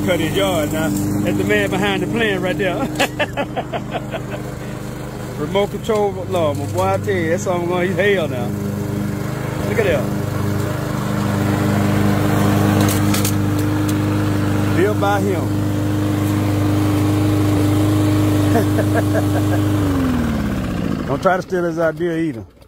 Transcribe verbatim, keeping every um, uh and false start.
to cut his yard now. That's the man behind the plan right there. Remote control law, my boy, I tell you, that's something going, he's hell now. Look at that. Built by him. Don't try to steal his idea either.